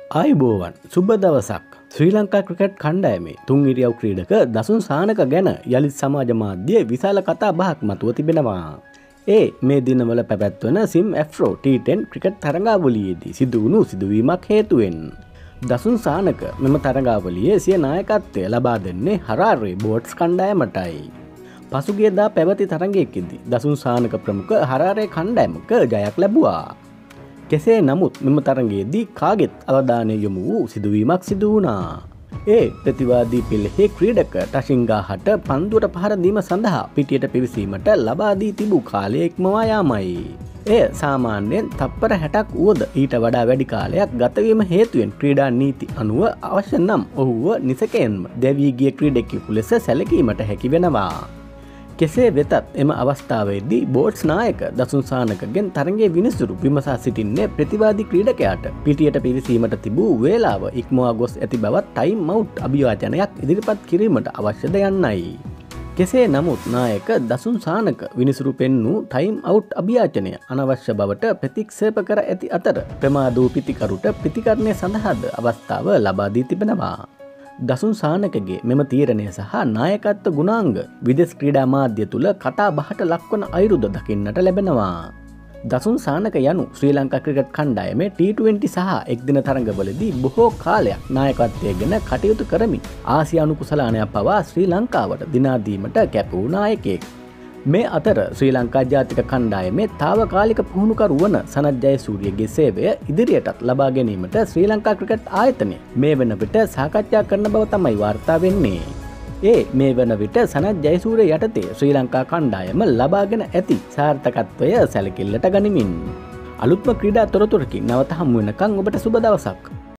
ආයුබෝවන් සුබ දවසක්. ශ්‍රී ලංකා ක්‍රිකට් කණ්ඩායමේ තුන් ඉරියව් ක්‍රීඩක දසුන් සානක ගැන යළිත් සමාජ මාධ්‍යයේ විශාල කතා බහක් මතුව තිබෙනවා. මේ දිනවල පැවැත්වන සිම් ඇෆ්‍රෝ T10 ක්‍රිකට් තරඟාවලියේදී සිදු වුණු සිදුවීමක් හේතුවෙන් දසුන් සානක මෙම තරඟාවලියේ සිය නායකත්වය ලබා දෙන්නේ හරාරේ බෝට්ස් කණ්ඩායමටයි. පසුගියදා පැවති තරඟයකදී දසුන් සානක ප්‍රමුඛ හරාරේ කණ්ඩායමක ජයක් ලැබුවා. කෙසේ නමුත් මෙම තරඟයේදී කාගෙත් අවධානය යොමු වූ සිදුවීමක් සිදු වුණා. ප්‍රතිවාදී පෙළෙහි ක්‍රීඩක ටෂින්ගාහට පන්දුවට පහර දීම සඳහා පිටියට පිවිසීමට ලබා දී තිබූ කාලය ඉක්මවා යාමයි. සාමාන්‍යයෙන් තප්පර 60ක් වුවද ඊට වඩා වැඩි කාලයක් ගතවීම හේතුවෙන් ක්‍රීඩා නීති අනුව අවශ්‍ය නම් ඔහුව නිසකයෙන්ම දැවී ගිය ක්‍රීඩකයෙකු ලෙස සැලකීමට හැකි වෙනවා. කෙසේ වෙතත් එම අවස්ථාවේදී බෝට්ස් නායක දසුන් සානකගෙන් තරඟයේ විනිසුරු විමසා සිටින්නේ ප්‍රතිවාදී ක්‍රීඩකයාට පිටියට පිවිසීමට තිබූ වේලාව ඉක්මවා ගොස් ඇති බවත් ටයිම් අවුට් අභියාචනයක් ඉදිරිපත් කිරීමට අවශ්‍යද යන්නයි. කෙසේ නමුත් නායක දසුන් සානක විනිසුරු පෙන්වූ ටයිම් අවුට් අභියාචනය අනවශ්‍ය බවට ප්‍රතික්ෂේප කර ඇති අතර ප්‍රමාද වූ පිතිකරුට ප්‍රතිකරණය සඳහාද අවස්ථාව ලබා දී තිබෙනවා. දසුන් සානකගේ මෙම තීරණය සහ නායකත්ව ගුණාංග විදෙස් ක්‍රීඩා මාධ්‍ය තුළ කතා බහට ලක්වන අයුරුද දකින්නට ලැබෙනවා. දසුන් සානක යනු ශ්‍රී ලංකා ක්‍රිකට් කණ්ඩායමේ T20 සහ එක්දින තරඟවලදී බොහෝ කාලයක් නායකත්වය ගැන කටයුතු කරමින් ආසියානු කුසලානයක් පවා ශ්‍රී ලංකාවට දිනා දීමට කැප වූ නායකයෙක්. මේ අතර ශ්‍රී ලංකා ජාතික කණ්ඩායමේ තාවකාලික පුහුණුකරු වන සනත් ජයසූරියගේ සේවය ඉදිරියටත් ලබා ගැනීමට ශ්‍රී ලංකා ක්‍රිකට් ආයතනය මේ වන විට සාකච්ඡා කරන බව තමයි වාර්තා වෙන්නේ. මේ වන විට සනත් ජයසූරිය යටතේ ශ්‍රී ලංකා කණ්ඩායම ලබාගෙන ඇති සාර්ථකත්වය සැලකිල්ලට ගනිමින් අලුත්ම ක්‍රීඩා තොරතුරකින් නැවත හමු වෙනකන් ඔබට සුබ දවසක්.